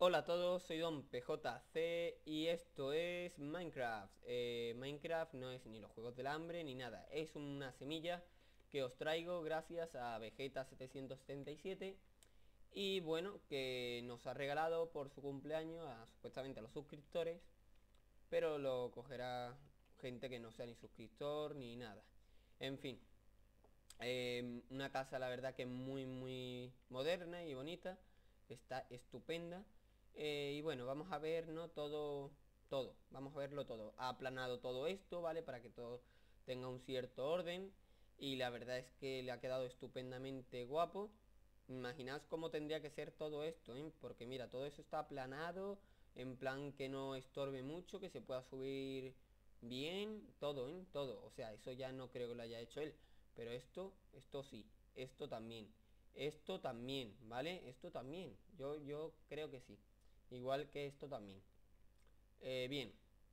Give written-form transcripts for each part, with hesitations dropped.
Hola a todos, soy Don PJC y esto es Minecraft. Minecraft no es ni los Juegos del Hambre ni nada, es una semilla que os traigo gracias a Vegeta777 y bueno, que nos ha regalado por su cumpleaños supuestamente a los suscriptores, pero lo cogerá gente que no sea ni suscriptor ni nada. En fin, una casa la verdad que es muy moderna y bonita, está estupenda. Y bueno, vamos a ver, ¿no? Todo, vamos a verlo todo. Ha aplanado todo esto, ¿vale? Para que todo tenga un cierto orden. Y la verdad es que le ha quedado estupendamente guapo. Imaginaos cómo tendría que ser todo esto, ¿eh? Porque mira, todo eso está aplanado, en plan que no estorbe mucho, que se pueda subir bien, todo, ¿eh? Todo. O sea, eso ya no creo que lo haya hecho él. Pero esto sí, esto también, ¿vale? Esto también, yo creo que sí. Igual que esto también. Bien.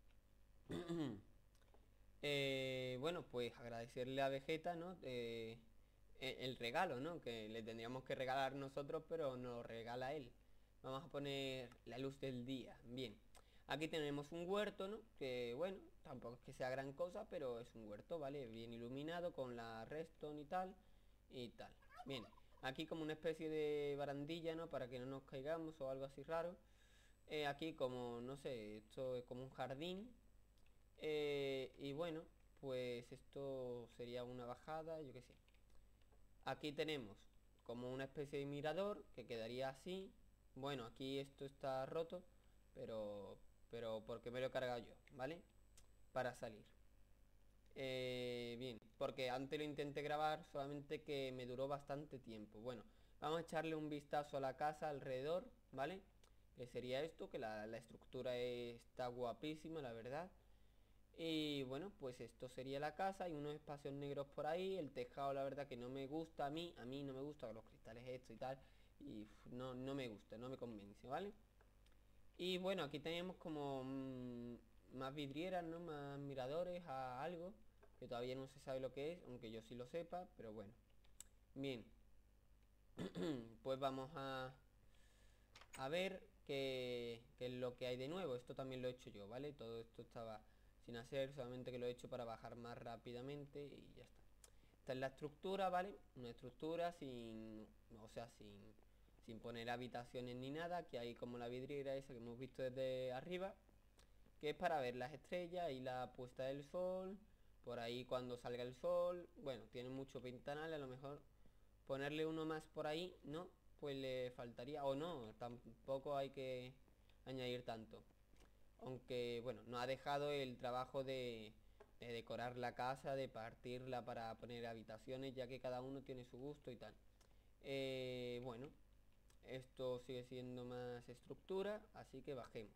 Bueno, pues agradecerle a Vegeta, ¿no? El regalo, ¿no? Que le tendríamos que regalar nosotros, pero nos lo regala él. Vamos a poner la luz del día. Bien. Aquí tenemos un huerto, ¿no? Que bueno, tampoco es que sea gran cosa, pero es un huerto, ¿vale? Bien iluminado con la redstone y tal. Y tal. Bien. Aquí como una especie de barandilla, ¿no? Para que no nos caigamos o algo así raro. Aquí como, no sé, esto es como un jardín. Y bueno, pues esto sería una bajada, yo qué sé. Aquí tenemos como una especie de mirador que quedaría así. Bueno, aquí esto está roto, pero, pero porque me lo he cargado yo, ¿vale? Para salir. Bien, porque antes lo intenté grabar, solamente que me duró bastante tiempo. Bueno, vamos a echarle un vistazo a la casa alrededor, ¿vale? Que sería esto, que la estructura está guapísima, la verdad. Y bueno, pues esto sería la casa. Hay unos espacios negros por ahí. El tejado la verdad que no me gusta a mí no me gusta los cristales estos y tal. Y no me gusta, no me convence, ¿vale? Y bueno, aquí tenemos como más vidrieras, ¿no? Más miradores a algo que todavía no se sabe lo que es, aunque yo sí lo sepa, pero bueno. Bien, pues vamos a ver qué es lo que hay de nuevo. Esto también lo he hecho yo, ¿vale? Todo esto estaba sin hacer, solamente que lo he hecho para bajar más rápidamente y ya está. Esta es la estructura, ¿vale? Una estructura sin, o sea, sin poner habitaciones ni nada, que hay como la vidriera esa que hemos visto desde arriba, que es para ver las estrellas y la puesta del sol, por ahí cuando salga el sol. Bueno, tiene muchos ventanales, a lo mejor ponerle uno más por ahí, ¿no? Pues le faltaría, o no, tampoco hay que añadir tanto. Aunque, bueno, no ha dejado el trabajo de decorar la casa, de partirla para poner habitaciones, ya que cada uno tiene su gusto y tal. Bueno, esto sigue siendo más estructura, así que bajemos.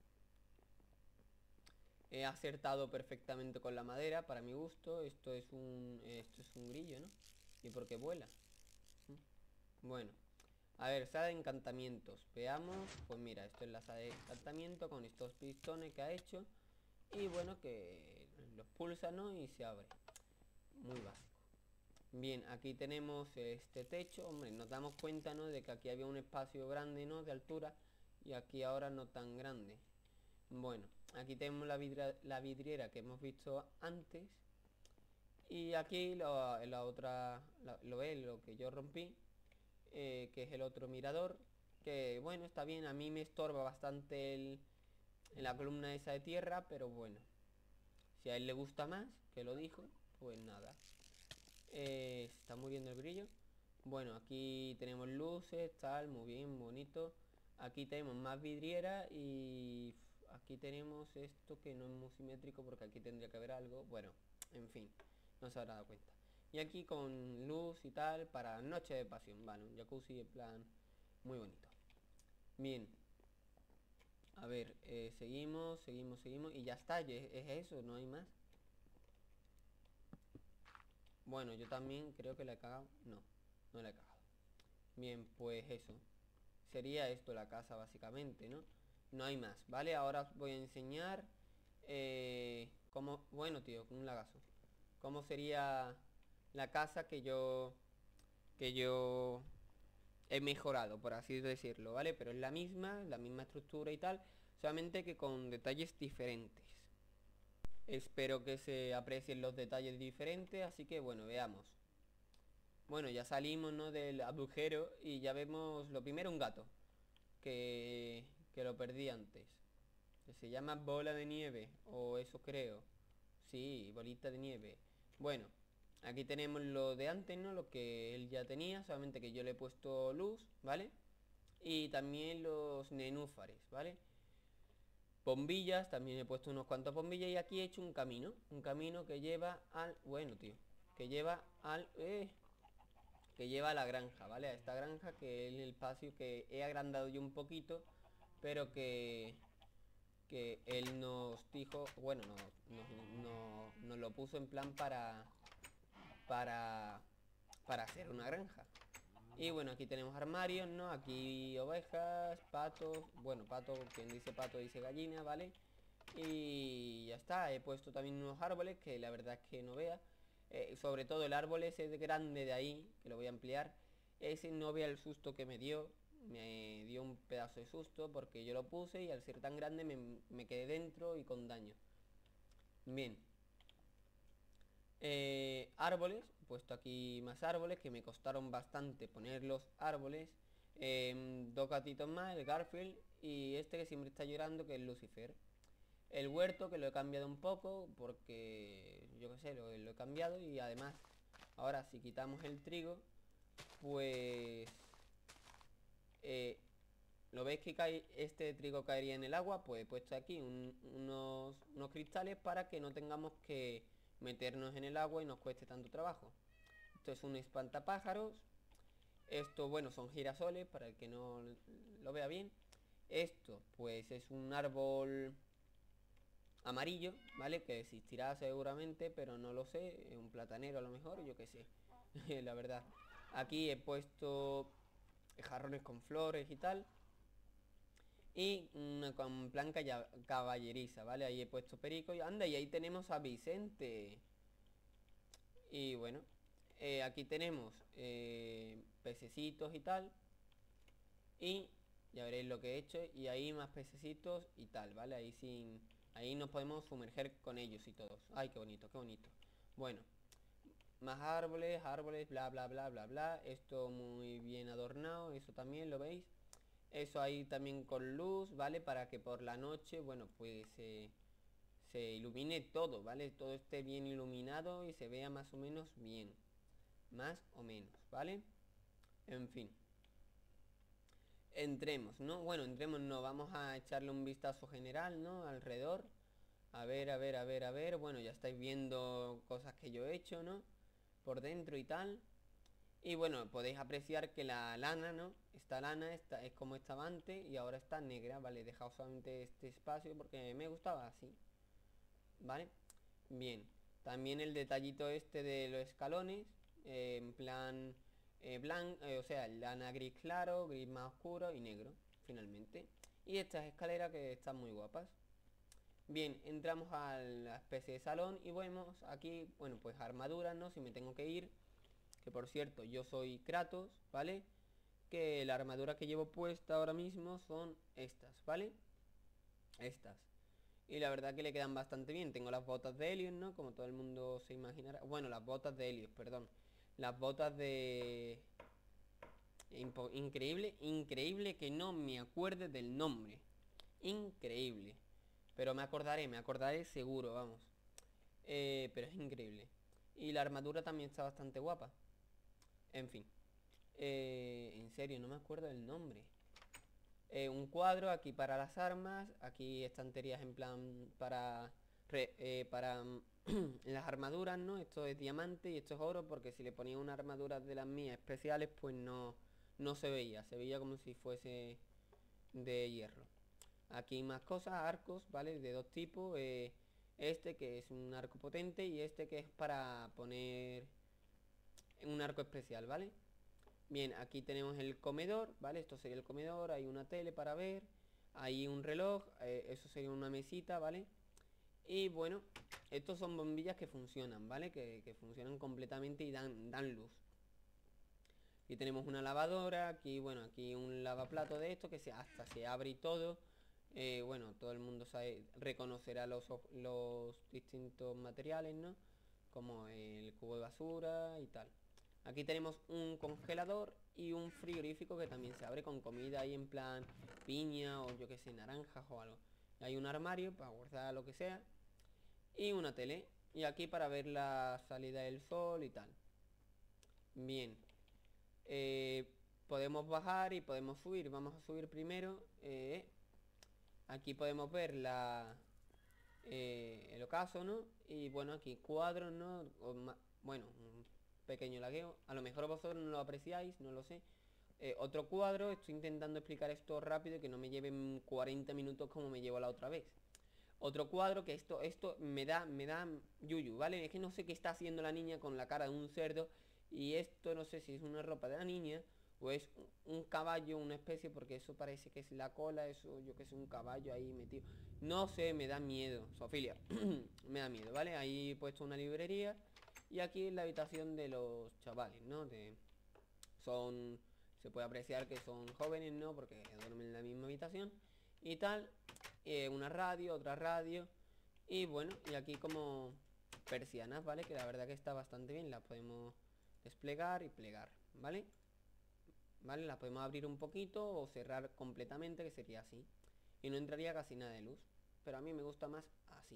He acertado perfectamente con la madera, para mi gusto. Esto es un grillo, ¿no? ¿Y por qué vuela? Bueno, a ver, sala de encantamientos. Veamos, pues mira, esto es la sala de encantamiento con estos pistones que ha hecho. Y bueno, que los pulsa, ¿no? Y se abre. Muy básico. Bien, aquí tenemos este techo. Hombre, nos damos cuenta, ¿no? De que aquí había un espacio grande, ¿no? De altura. Y aquí ahora no tan grande. Bueno, aquí tenemos la vidriera que hemos visto antes. Y aquí la otra, lo ve, lo que yo rompí, que es el otro mirador. Que bueno, está bien, a mí me estorba bastante en la columna esa de tierra, pero bueno. Si a él le gusta más, que lo dijo, pues nada. Se está muriendo el brillo. Bueno, aquí tenemos luces, tal, muy bien, bonito. Aquí tenemos más vidriera y aquí tenemos esto que no es muy simétrico porque aquí tendría que haber algo. Bueno, en fin, no se habrá dado cuenta. Y aquí con luz y tal para noche de pasión, vale, un jacuzzi en plan muy bonito. Bien, a ver, seguimos y ya está, es eso, no hay más. Bueno, yo también creo que la he cagado. No, no la he cagado. Bien, pues eso. Sería esto la casa básicamente, ¿no? No hay más, ¿vale? Ahora os voy a enseñar cómo... Bueno, tío, con un lagazo. Cómo sería la casa que yo he mejorado, por así decirlo, ¿vale? Pero es la misma estructura y tal, solamente que con detalles diferentes. Espero que se aprecien los detalles diferentes, así que bueno, veamos. Bueno, ya salimos, ¿no?, del agujero y ya vemos lo primero, un gato, que lo perdí antes. Que se llama bola de nieve, o eso creo. Sí, bolita de nieve. Bueno, aquí tenemos lo de antes, ¿no? Lo que él ya tenía, solamente que yo le he puesto luz, ¿vale? Y también los nenúfares, ¿vale? Bombillas, también he puesto unos cuantos bombillas y aquí he hecho un camino que lleva al... Bueno, tío, que lleva al... que lleva a la granja, ¿vale? A esta granja, que es el espacio que he agrandado yo un poquito, pero que él nos dijo, bueno, nos lo puso en plan para, para hacer una granja. Y bueno, aquí tenemos armarios, ¿no? Aquí ovejas, patos, bueno, pato, quien dice pato dice gallina, ¿vale? Y ya está, he puesto también unos árboles que la verdad es que no vea. Sobre todo el árbol ese de grande de ahí, que lo voy a ampliar, ese no vea el susto que me dio un pedazo de susto porque yo lo puse y al ser tan grande me quedé dentro y con daño. Bien. Árboles, he puesto aquí más árboles que me costaron bastante poner los árboles. Dos gatitos más, el Garfield y este que siempre está llorando, que es Lucifer. El huerto, que lo he cambiado un poco porque yo qué sé, lo he cambiado. Y además, ahora si quitamos el trigo, pues ¿lo veis que cae, este trigo caería en el agua? Pues he puesto aquí unos cristales para que no tengamos que meternos en el agua y nos cueste tanto trabajo. Esto es un espantapájaros. Esto, bueno, son girasoles, para el que no lo vea bien. Esto, pues es un árbol amarillo, ¿vale? Que existirá seguramente, pero no lo sé. Un platanero a lo mejor, yo qué sé. La verdad. Aquí he puesto jarrones con flores y tal. Y una con plan caballeriza, ¿vale? Ahí he puesto perico y anda, y ahí tenemos a Vicente. Y bueno, aquí tenemos pececitos y tal. Y ya veréis lo que he hecho. Y ahí más pececitos y tal, ¿vale? Ahí nos podemos sumerger con ellos y todos. Ay, qué bonito, qué bonito. Bueno, más árboles, árboles, bla, bla, bla, bla, bla. Esto muy bien adornado, eso también lo veis. Eso ahí también con luz, ¿vale? Para que por la noche, bueno, pues se ilumine todo, ¿vale? Todo esté bien iluminado y se vea más o menos bien. Más o menos, ¿vale? En fin. Entremos, ¿no? Bueno, entremos, no. Vamos a echarle un vistazo general, ¿no? Alrededor. A ver, a ver, a ver, a ver. Bueno, ya estáis viendo cosas que yo he hecho, ¿no? Por dentro y tal. Y bueno, podéis apreciar que la lana, ¿no? Esta lana es como estaba antes y ahora está negra, ¿vale? He dejado solamente este espacio porque me gustaba así, ¿vale? Bien, también el detallito este de los escalones, en plan blanco, o sea, lana gris claro, gris más oscuro y negro, finalmente. Y estas escaleras que están muy guapas. Bien, entramos a la especie de salón y vemos aquí, bueno, pues armaduras, ¿no? Si me tengo que ir. Que por cierto, yo soy Kratos, ¿vale? Que la armadura que llevo puesta ahora mismo son estas, ¿vale? Estas. Y la verdad que le quedan bastante bien. Tengo las botas de Helios, ¿no? Como todo el mundo se imaginará. Bueno, las botas de Helios, perdón. Las botas de... Increíble, increíble que no me acuerde del nombre. Increíble. Pero me acordaré seguro, vamos. Pero es increíble. Y la armadura también está bastante guapa. En fin. En serio, no me acuerdo del nombre. Un cuadro aquí para las armas. Aquí estanterías en plan para las armaduras, ¿no? Esto es diamante y esto es oro, porque si le ponía una armadura de las mías especiales, pues no se veía. Se veía como si fuese de hierro. Aquí más cosas, arcos, ¿vale? De dos tipos. Este que es un arco potente y este que es para poner un arco especial, ¿vale? Bien, aquí tenemos el comedor, ¿vale? Esto sería el comedor, hay una tele para ver, hay un reloj, eso sería una mesita, ¿vale? Y bueno, estos son bombillas que funcionan, ¿vale? Que funcionan completamente y dan luz. Aquí tenemos una lavadora, aquí, bueno, aquí un lavaplato de esto que hasta se abre y todo. Bueno, todo el mundo reconocerá los distintos materiales, ¿no? Como el cubo de basura y tal. Aquí tenemos un congelador y un frigorífico que también se abre con comida ahí en plan piña o yo que sé, naranjas o algo. Hay un armario para guardar lo que sea y una tele. Y aquí para ver la salida del sol y tal. Bien. Podemos bajar y podemos subir. Vamos a subir primero. Aquí podemos ver el ocaso, ¿no? Y bueno, aquí cuadros, ¿no? Bueno, un pequeño lagueo. A lo mejor vosotros no lo apreciáis, no lo sé. Otro cuadro, estoy intentando explicar esto rápido y que no me lleven 40 minutos como me llevo la otra vez. Otro cuadro que esto me da yuyu, ¿vale? Es que no sé qué está haciendo la niña con la cara de un cerdo. Y esto no sé si es una ropa de la niña o es un caballo, una especie, porque eso parece que es la cola, eso yo que sé, un caballo ahí metido. No sé, me da miedo, Sofilia. Me da miedo, ¿vale? Ahí he puesto una librería. Y aquí es la habitación de los chavales, ¿no? Se puede apreciar que son jóvenes, ¿no? Porque duermen en la misma habitación y tal. Una radio, otra radio. Y bueno, y aquí como persianas, ¿vale? Que la verdad que está bastante bien. Las podemos desplegar y plegar, ¿vale? ¿Vale? Las podemos abrir un poquito o cerrar completamente, que sería así. Y no entraría casi nada de luz. Pero a mí me gusta más así.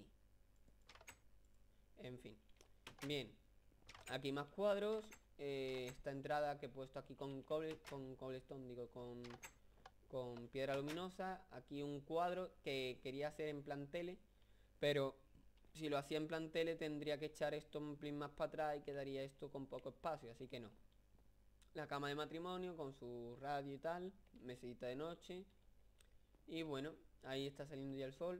En fin. Bien. Aquí más cuadros. Esta entrada que he puesto aquí con cobblestone, digo, con piedra luminosa. Aquí un cuadro que quería hacer en plan tele, pero si lo hacía en plan tele tendría que echar esto un plin más para atrás y quedaría esto con poco espacio, así que no. La cama de matrimonio con su radio y tal, mesita de noche. Y bueno, ahí está saliendo ya el sol.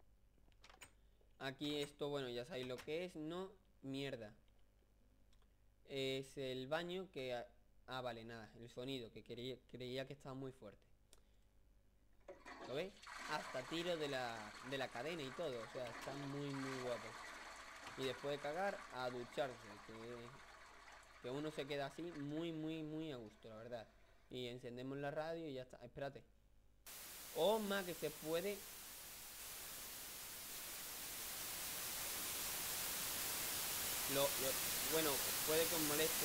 Aquí esto, bueno, ya sabéis lo que es, ¿no? Mierda. Es el baño que... vale, nada, el sonido, que creía que estaba muy fuerte. ¿Lo veis? Hasta tiro de la cadena y todo. O sea, está muy guapo. Y después de cagar, a ducharse. Que uno se queda así muy a gusto, la verdad. Y encendemos la radio y ya está. Espérate. Oh, más que se puede... Bueno, puede que os moleste.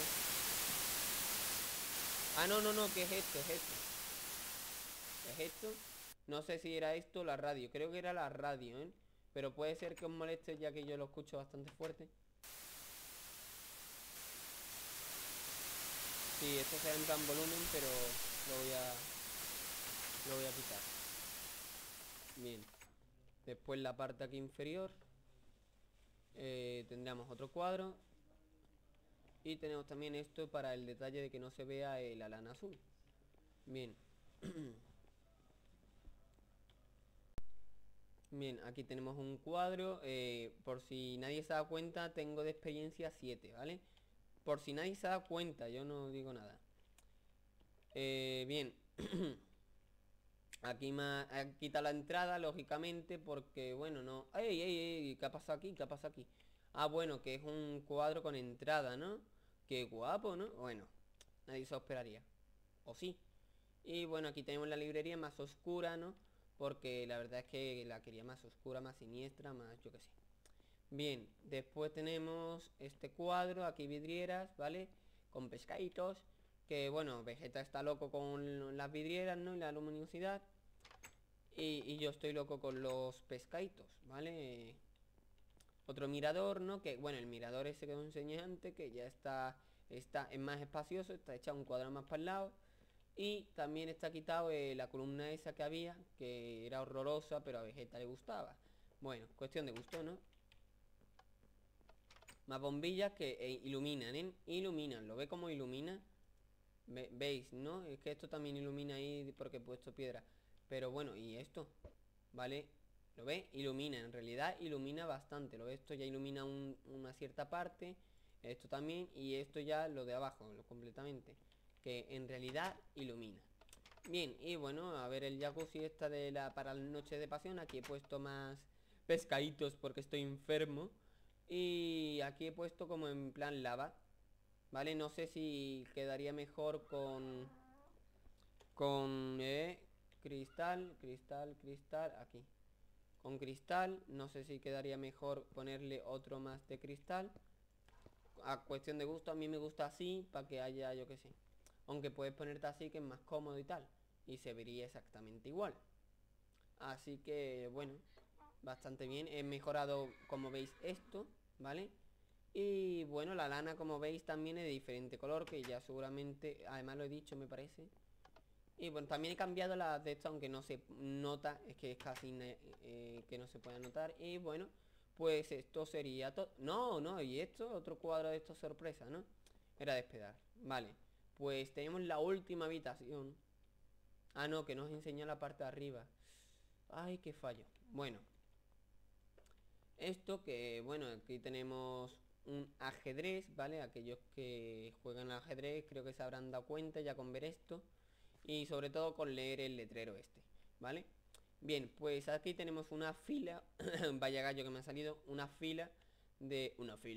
Ah, no, ¿qué es esto? ¿Es esto? ¿Es esto? No sé si era esto o la radio. Creo que era la radio, ¿eh? Pero puede ser que os moleste ya que yo lo escucho bastante fuerte. Sí, esto se entra en volumen, pero lo voy a quitar. Bien. Después la parte aquí inferior. Tendríamos otro cuadro. Y tenemos también esto para el detalle de que no se vea la lana azul. Bien. Bien, aquí tenemos un cuadro. Por si nadie se da cuenta, tengo de experiencia 7, ¿vale? Por si nadie se da cuenta, yo no digo nada. Bien. Aquí está la entrada, lógicamente, porque, bueno, no... ¡Ey! ¿Qué ha pasado aquí? ¿Qué ha pasado aquí? Ah, bueno, que es un cuadro con entrada, ¿no? Qué guapo, ¿no? Bueno, nadie se lo esperaría. ¿O sí? Y bueno, aquí tenemos la librería más oscura, ¿no? Porque la verdad es que la quería más oscura, más siniestra, más yo qué sé. Bien, después tenemos este cuadro, aquí vidrieras, ¿vale? Con pescaditos. Que bueno, Vegeta está loco con las vidrieras, ¿no? Y la luminosidad. Y yo estoy loco con los pescaditos, ¿vale? Otro mirador, ¿no? Que bueno, el mirador ese que os enseñé antes, que ya es más espacioso, está echado un cuadro más para el lado. Y también está quitado la columna esa que había, que era horrorosa, pero a Vegeta le gustaba. Bueno, cuestión de gusto, ¿no? Más bombillas que iluminan, ¿eh? Iluminan, ¿lo ve como ilumina? ¿Veis, no? Es que esto también ilumina ahí porque he puesto piedra. Pero bueno, ¿y esto? ¿Vale? ¿Lo ve? Ilumina, en realidad ilumina bastante. ¿Lo ve? Esto ya ilumina una cierta parte. Esto también. Y esto ya lo de abajo, lo completamente. Que en realidad ilumina. Bien, y bueno, a ver el jacuzzi esta para la noche de pasión. Aquí he puesto más pescaditos porque estoy enfermo. Y aquí he puesto como en plan lava. ¿vale? No sé si quedaría mejor con cristal, aquí. Con cristal, no sé si quedaría mejor ponerle otro más de cristal. A cuestión de gusto, a mí me gusta así, para que haya, yo qué sé. Aunque puedes ponerte así, que es más cómodo y tal. Y se vería exactamente igual. Así que, bueno, bastante bien. He mejorado, como veis, esto, ¿vale? Y bueno, la lana, como veis, también es de diferente color, que ya seguramente, además lo he dicho, me parece. Y bueno, también he cambiado las de esto, aunque no se nota, es que es casi que no se puede notar. Y bueno, pues esto sería todo. No, no, y esto, otro cuadro de esto sorpresa, ¿no? Era de esperar. Vale, pues tenemos la última habitación. Ah, no, que nos enseña la parte de arriba. Ay, qué fallo. Bueno, esto que, bueno, aquí tenemos un ajedrez, ¿vale? Aquellos que juegan al ajedrez creo que se habrán dado cuenta ya con ver esto. Y sobre todo con leer el letrero este, ¿vale? Bien, pues aquí tenemos una fila. Vaya gallo que me ha salido. Una fila de...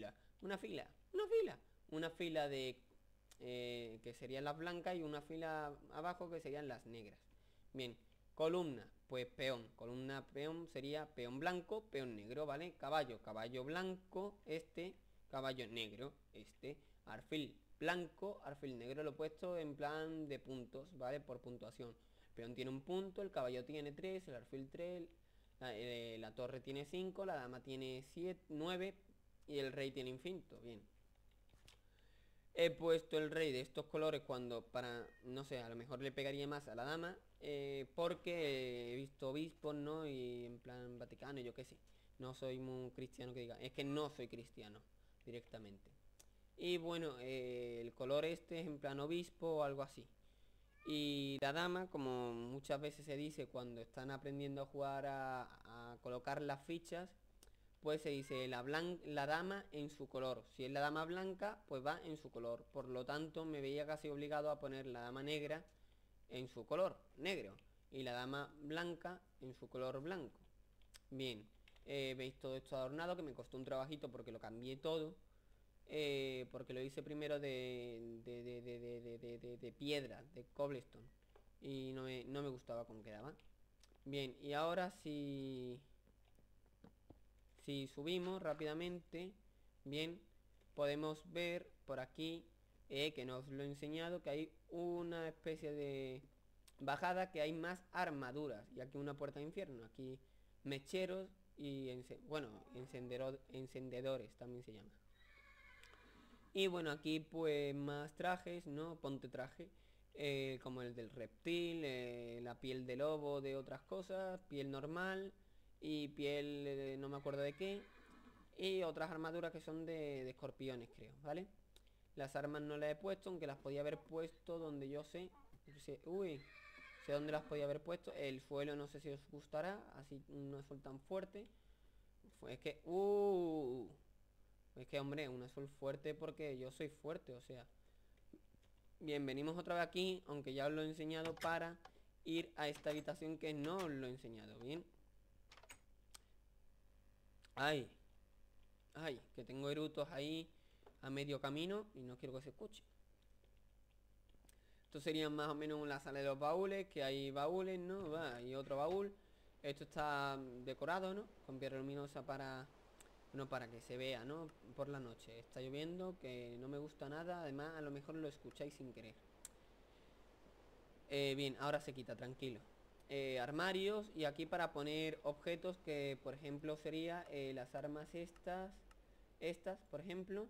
Una fila de... que serían las blancas y una fila abajo que serían las negras. Bien, columna, pues peón. Columna peón sería peón blanco, peón negro, ¿vale? Caballo, caballo blanco, este. Caballo negro, este. Alfil blanco, alfil negro. Lo he puesto en plan de puntos, ¿vale? Por puntuación. El peón tiene un punto, el caballo tiene 3, el alfil 3, la torre tiene 5, la dama tiene 7, 9 y el rey tiene infinito. Bien. He puesto el rey de estos colores cuando para, no sé, a lo mejor le pegaría más a la dama, porque he visto obispos, ¿no? Y en plan Vaticano, yo qué sé. No soy muy cristiano que diga. Es que no soy cristiano directamente. Y bueno, el color este es en plan obispo o algo así. Y la dama, como muchas veces se dice cuando están aprendiendo a jugar a colocar las fichas, pues se dice la dama en su color. Si es la dama blanca, pues va en su color. Por lo tanto, me veía casi obligado a poner la dama negra en su color, negro. Y la dama blanca en su color blanco. Bien, veis todo esto adornado, que me costó un trabajito porque lo cambié todo. Porque lo hice primero de piedra, de cobblestone. Y no me gustaba cómo quedaba. Bien, y ahora si subimos rápidamente, bien, podemos ver por aquí, que nos lo he enseñado, que hay una especie de bajada, que hay más armaduras. Y aquí una puerta de infierno, aquí mecheros y, bueno, encendedores también se llama. Y bueno, aquí pues más trajes, ¿no? Ponte traje. Como el del reptil, la piel de lobo, de otras cosas, piel normal y piel no me acuerdo de qué. Y otras armaduras que son de escorpiones, creo, ¿vale? Las armas no las he puesto, aunque las podía haber puesto donde yo sé. Uy, sé dónde las podía haber puesto. El suelo no sé si os gustará, así no azul tan fuerte. Es que... Es que, hombre, un azul fuerte porque yo soy fuerte, o sea. Bien, venimos otra vez aquí, aunque ya os lo he enseñado, para ir a esta habitación que no os lo he enseñado, ¿bien? Ay, ay, que tengo erutos ahí a medio camino y no quiero que se escuche. Esto sería más o menos la sala de los baúles, que hay baúles, ¿no? Va, y otro baúl. Esto está decorado, ¿no? Con piedra luminosa para... No, para que se vea, ¿no? Por la noche. Está lloviendo, que no me gusta nada. Además, a lo mejor lo escucháis sin querer. Bien, ahora se quita, tranquilo. Armarios, y aquí para poner objetos que, por ejemplo, sería las armas estas. Estas, por ejemplo.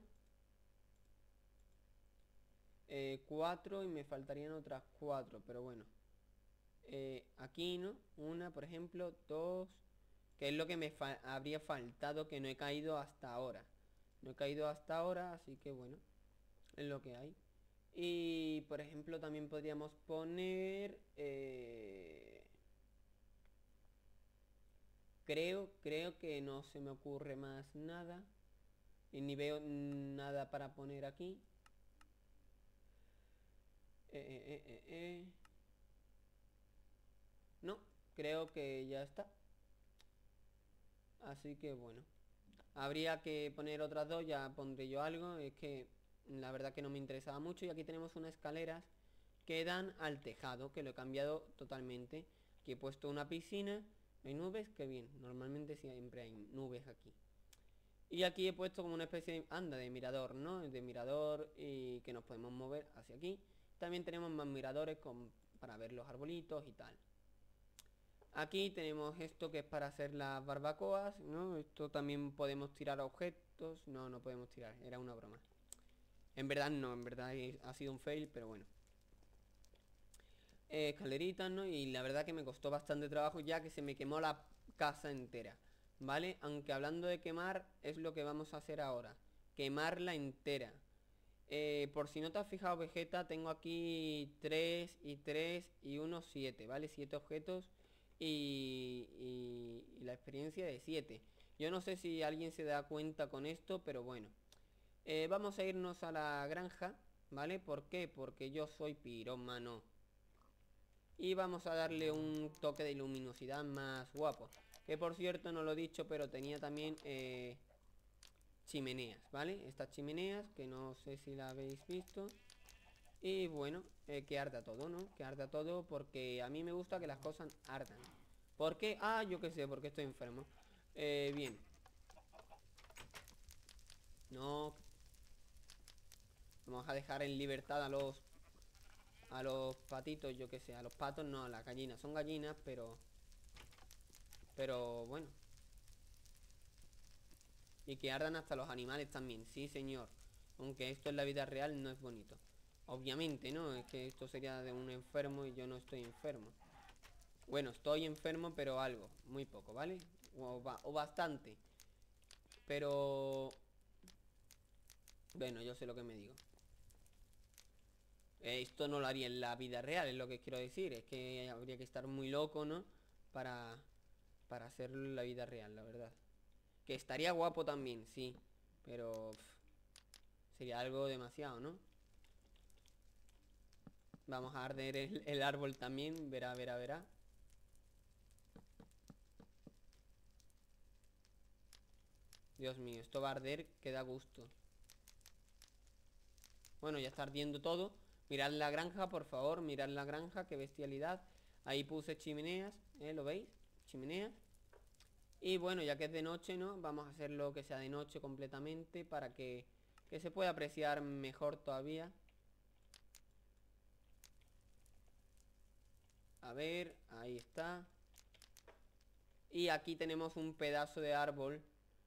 4 y me faltarían otras 4, pero bueno. Aquí, ¿no? Una, por ejemplo, 2. Que es lo que me habría faltado, que no he caído hasta ahora. No he caído hasta ahora, así que bueno, es lo que hay. Y por ejemplo también podríamos poner... creo que no se me ocurre más nada. Y ni veo nada para poner aquí. No, creo que ya está. Así que bueno. Habría que poner otras dos, ya pondré yo algo. Es que la verdad que no me interesaba mucho. Y aquí tenemos unas escaleras que dan al tejado, que lo he cambiado totalmente. Aquí he puesto una piscina. ¿Hay nubes? Qué bien, normalmente siempre hay nubes aquí. Y aquí he puesto como una especie de, de mirador, ¿no? De mirador y que nos podemos mover hacia aquí. También tenemos más miradores para ver los arbolitos y tal. Aquí tenemos esto que es para hacer las barbacoas, ¿no? Esto también podemos tirar objetos. No, no podemos tirar, era una broma. En verdad no, en verdad ha sido un fail, pero bueno. Escaleritas, ¿no? Y la verdad que me costó bastante trabajo ya que se me quemó la casa entera, ¿vale? Aunque hablando de quemar, es lo que vamos a hacer ahora. Quemarla entera. Por si no te has fijado, Vegeta, tengo aquí 3 y 3 y 1, 7, ¿vale? 7 objetos y la experiencia de 7. Yo no sé si alguien se da cuenta con esto, pero bueno. Vamos a irnos a la granja, ¿vale? ¿Por qué? Porque yo soy pirómano. Y vamos a darle un toque de luminosidad más guapo. Que por cierto, no lo he dicho, pero tenía también chimeneas, ¿vale? Estas chimeneas, que no sé si la habéis visto. Y bueno, que arda todo, ¿no? Que arda todo porque a mí me gusta que las cosas ardan. ¿Por qué? Ah, yo qué sé, porque estoy enfermo. Bien. No. Vamos a dejar en libertad a los patitos, yo qué sé. A los patos no, a las gallinas. Son gallinas, pero bueno. Y que ardan hasta los animales también, sí señor. Aunque esto en la vida real no es bonito. Obviamente, ¿no? Es que esto sería de un enfermo y yo no estoy enfermo. Bueno, estoy enfermo, pero algo, muy poco, ¿vale? O bastante. Pero... bueno, yo sé lo que me digo. Esto no lo haría en la vida real, es lo que quiero decir. Es que habría que estar muy loco, ¿no? Para hacerlo en la vida real, la verdad. Que estaría guapo también, sí. Pero... sería algo demasiado, ¿no? Vamos a arder el árbol también. Verá, verá, verá. Dios mío, esto va a arder que da gusto. Bueno, ya está ardiendo todo. Mirad la granja, por favor. Mirad la granja, qué bestialidad. Ahí puse chimeneas, ¿lo veis? Chimeneas. Y bueno, ya que es de noche, ¿no? Vamos a hacerlo que sea de noche completamente para que se pueda apreciar mejor todavía. A ver, ahí está. Y aquí tenemos un pedazo de árbol.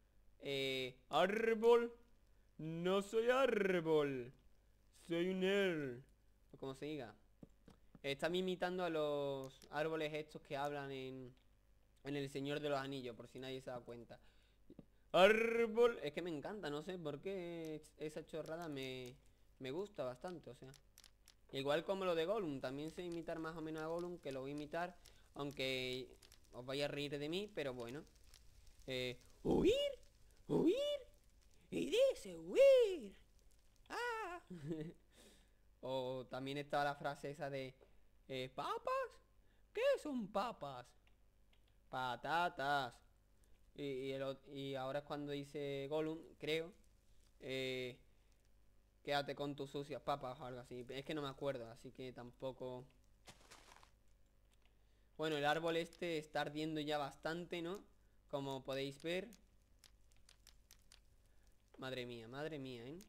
Árbol. No soy árbol. Soy un él. O como se diga. Están imitando a los árboles estos que hablan en El Señor de los Anillos, por si nadie se da cuenta. Árbol. Es que me encanta, no sé por qué esa chorrada me gusta bastante, o sea. Igual como lo de Gollum, también sé imitar más o menos a Gollum, que lo voy a imitar, aunque os vaya a reír de mí, pero bueno. Huir, huir, y dice huir. Ah. O también estaba la frase esa de ¿papas? ¿Qué son papas? Patatas. Y ahora es cuando dice Gollum, creo, eh, quédate con tus sucias papas o algo así. Es que no me acuerdo, así que tampoco... Bueno, el árbol este está ardiendo ya bastante, ¿no? Como podéis ver. Madre mía, ¿eh?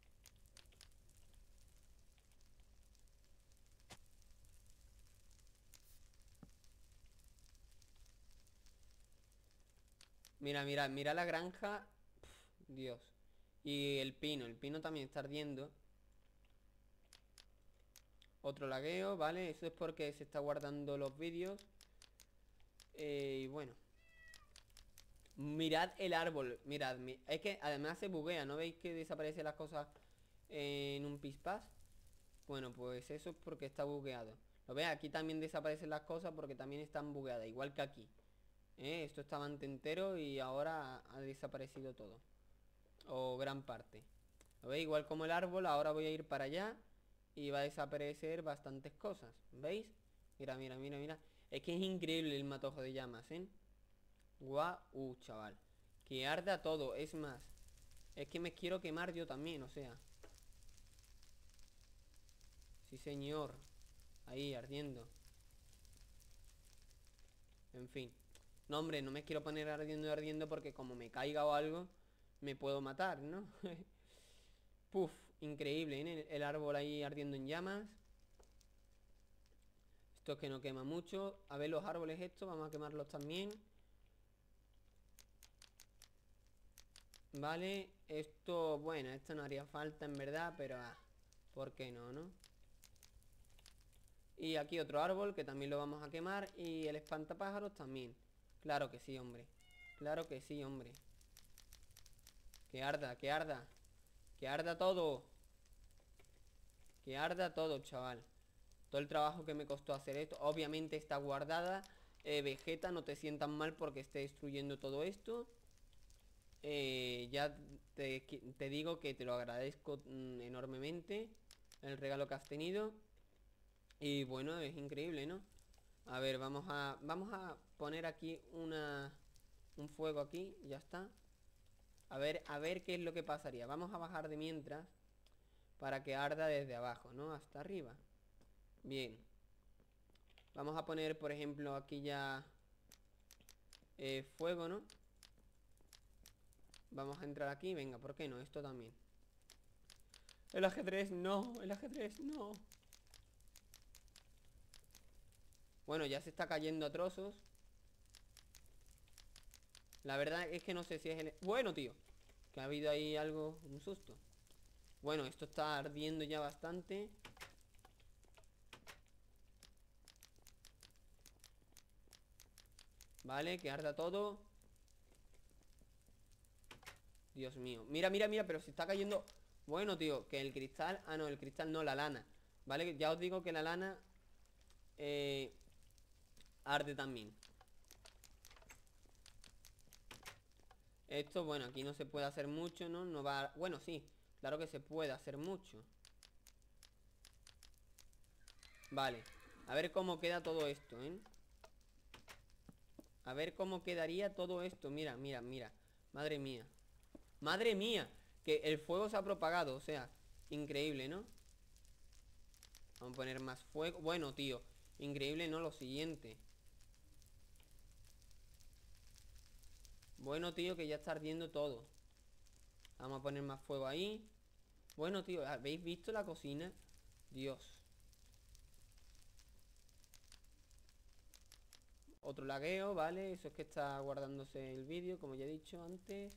Mira, mira, mira la granja. Pf, Dios. Y el pino también está ardiendo. Otro lagueo, ¿vale? Eso es porque se está guardando los vídeos. Y bueno. Mirad el árbol, mirad. Es que además se buguea, ¿no veis que desaparecen las cosas en un pispás? Bueno, pues eso es porque está bugueado. Lo veis, aquí también desaparecen las cosas porque también están bugueadas, igual que aquí. Esto estaba antes entero y ahora ha desaparecido todo. O gran parte. ¿Lo veis? Igual como el árbol, ahora voy a ir para allá y va a desaparecer bastantes cosas. ¿Veis? Mira, mira, mira, mira. Es que es increíble el matojo de llamas, ¿eh? Guau, chaval. Que arda todo, es más. Es que me quiero quemar yo también, o sea. Sí, señor. Ahí, ardiendo. En fin. No, hombre, no me quiero poner ardiendo y ardiendo porque como me caiga o algo, me puedo matar, ¿no? Puf, increíble, ¿eh? El árbol ahí ardiendo en llamas. Esto es que no quema mucho. A ver los árboles estos, vamos a quemarlos también. Vale, esto, bueno, esto no haría falta en verdad, pero ¿por qué no, no? Y aquí otro árbol que también lo vamos a quemar. Y el espantapájaros también. Claro que sí, hombre. Claro que sí, hombre. Que arda, que arda. Que arda todo. Que arda todo, chaval. Todo el trabajo que me costó hacer esto. Obviamente está guardada. Vegeta, no te sientas mal porque esté destruyendo todo esto. Ya te digo que te lo agradezco enormemente. El regalo que has tenido. Y bueno, es increíble, ¿no? A ver, vamos a poner aquí un fuego aquí. Ya está. A ver qué es lo que pasaría. Vamos a bajar de mientras para que arda desde abajo, ¿no? Hasta arriba. Bien. Vamos a poner, por ejemplo, aquí ya fuego, ¿no? Vamos a entrar aquí. Venga, ¿por qué no? Esto también. El ajedrez, no. El ajedrez, no. Bueno, ya se está cayendo a trozos. La verdad es que no sé si es el... Bueno, tío. Que ha habido ahí algo, un susto. Bueno, esto está ardiendo ya bastante. Vale, que arda todo. Dios mío. Mira, mira, mira, pero se está cayendo. Bueno, tío, que el cristal... Ah, no, el cristal no, la lana. Vale, ya os digo que la lana arde también. Esto, bueno, aquí no se puede hacer mucho, ¿no? No va... Bueno, sí, claro que se puede hacer mucho. Vale, a ver cómo queda todo esto, ¿eh? A ver cómo quedaría todo esto. Mira, mira, mira. Madre mía. Madre mía, que el fuego se ha propagado, o sea, increíble, ¿no? Vamos a poner más fuego. Bueno, tío, increíble, ¿no? Lo siguiente. Bueno, tío, que ya está ardiendo todo. Vamos a poner más fuego ahí. Bueno, tío, ¿habéis visto la cocina? Dios. Otro lagueo, ¿vale? Eso es que está guardándose el vídeo, como ya he dicho antes.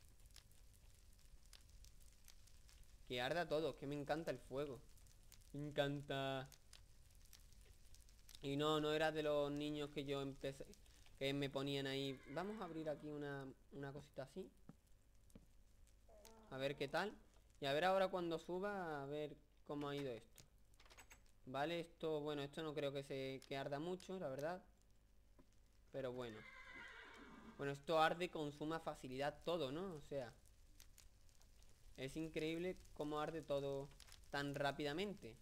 Que arda todo, es que me encanta el fuego. Me encanta. Y no era de los niños que yo empecé, que me ponían ahí. Vamos a abrir aquí una cosita así. A ver qué tal. Y a ver ahora cuando suba, a ver cómo ha ido esto. Vale, esto, bueno, esto no creo que arda mucho, la verdad. Pero bueno. Bueno, esto arde con suma facilidad todo, ¿no? O sea, es increíble cómo arde todo tan rápidamente.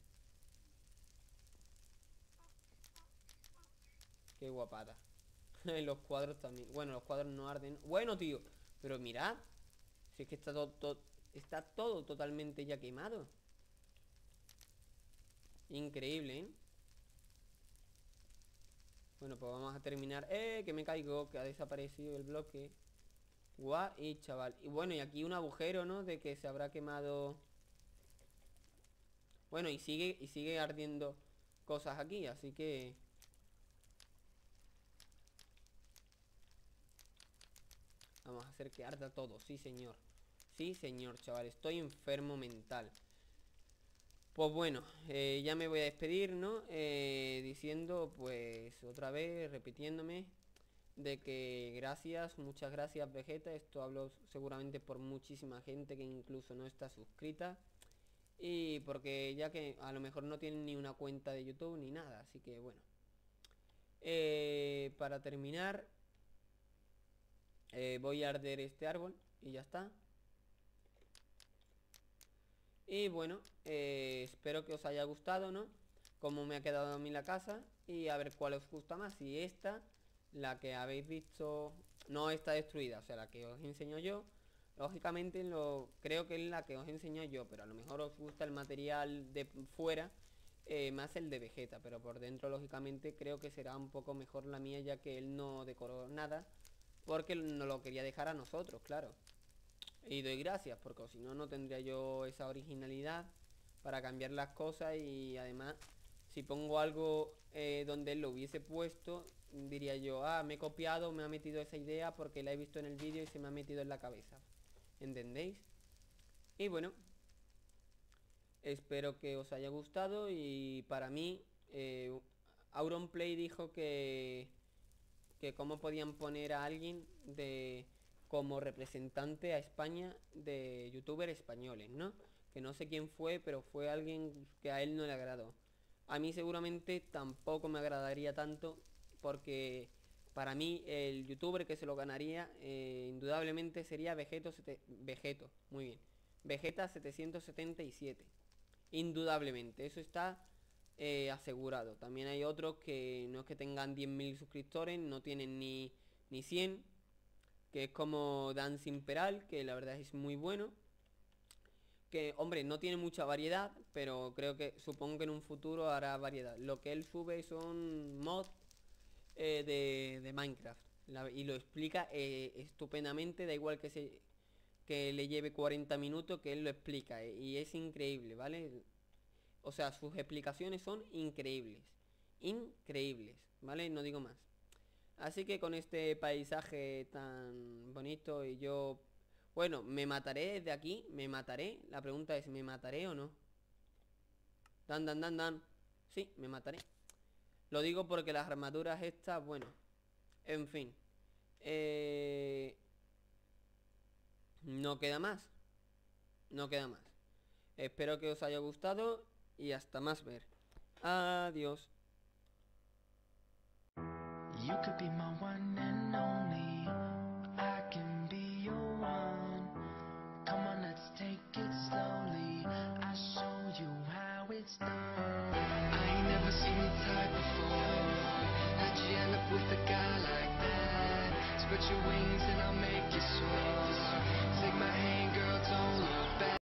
Qué guapada. Los cuadros también. Bueno, los cuadros no arden. Bueno, tío. Pero mirad. Si es que está todo totalmente ya quemado. Increíble, ¿eh? Bueno, pues vamos a terminar. Que me caigo, que ha desaparecido el bloque. Guau, y chaval. Y bueno, y aquí un agujero, ¿no? De que se habrá quemado. Bueno, y sigue ardiendo cosas aquí, así que... Vamos a hacer que arda todo, sí señor. Sí señor, chaval, estoy enfermo mental. Pues bueno, ya me voy a despedir, ¿no? Diciendo, pues, otra vez, repitiéndome, de que gracias, muchas gracias Vegeta. Esto hablo seguramente por muchísima gente que incluso no está suscrita. Y porque ya que a lo mejor no tienen ni una cuenta de YouTube ni nada, así que bueno. Para terminar, voy a arder este árbol y ya está. Y bueno, espero que os haya gustado, ¿no? Cómo me ha quedado a mí la casa. Y a ver cuál os gusta más. Si esta, la que habéis visto, no está destruida, o sea, la que os enseño yo. Lógicamente creo que es la que os enseño yo, pero a lo mejor os gusta el material de fuera más el de Vegeta, pero por dentro lógicamente creo que será un poco mejor la mía, ya que él no decoró nada, porque no lo quería dejar a nosotros, claro. Y doy gracias, porque si no, no tendría yo esa originalidad para cambiar las cosas. Y además, si pongo algo donde él lo hubiese puesto, diría yo, ah, me he copiado, me ha metido esa idea porque la he visto en el vídeo y se me ha metido en la cabeza. ¿Entendéis? Y bueno, espero que os haya gustado. Y para mí, Auronplay dijo que cómo podían poner a alguien de como representante a España de youtubers españoles, ¿no? Que no sé quién fue, pero fue alguien que a él no le agradó. A mí seguramente tampoco me agradaría tanto, porque para mí el youtuber que se lo ganaría indudablemente sería Vegeto, muy bien. Vegeta 777. Indudablemente, eso está asegurado. También hay otros que no es que tengan 10.000 suscriptores, no tienen ni 100, que es como Dancing Peral, que la verdad es muy bueno. Que, hombre, no tiene mucha variedad, pero creo que, supongo que en un futuro hará variedad. Lo que él sube son mods de Minecraft. Y lo explica estupendamente, da igual que le lleve 40 minutos, que él lo explica. Y es increíble, ¿vale? O sea, sus explicaciones son increíbles. Increíbles, ¿vale? No digo más. Así que con este paisaje tan bonito y yo... Bueno, ¿me mataré desde aquí? ¿Me mataré? La pregunta es, ¿me mataré o no? Dan, dan, dan, dan. Sí, me mataré. Lo digo porque las armaduras estas, bueno. En fin. No queda más. No queda más. Espero que os haya gustado y hasta más ver. Adiós. You could be my one and